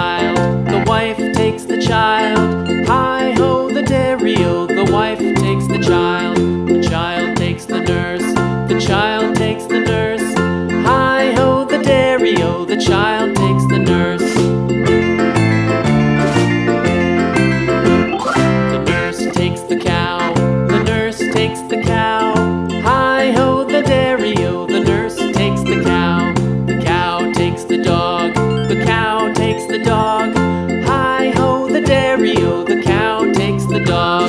child, the wife takes the child. Hi-ho, the dairy-o, the wife takes the child takes the nurse, the child takes the nurse. Hi-ho, the dairy-o, the child takes the nurse. The nurse takes the cow, the nurse takes the cow. Hi-ho, the dairy-o, the nurse takes the cow. The cow takes the dog, the cow takes the dog. Hi-ho, the dairy-o, the cow takes the dog.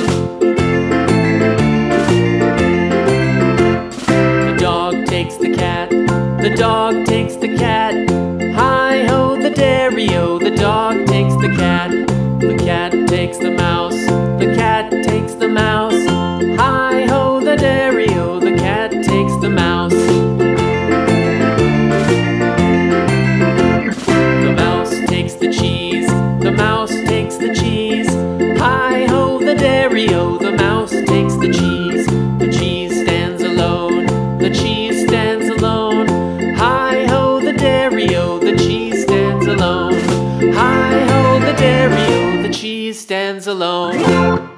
The dog takes the cat, the dog takes the cat. Hi-ho, the dairy-o, the dog takes the cat. The cat takes the mouse, the cat takes the mouse. Hi-ho, the dairy-o, the cat takes the mouse. The mouse takes the cheese, the mouse takes the cheese. Hi-ho, the dairy-o, the mouse takes the cheese. The cheese stands alone, the cheese stands alone. Hi-ho, the dairy-o, the cheese stands alone. Hi-ho, the dairy-o, the cheese stands alone.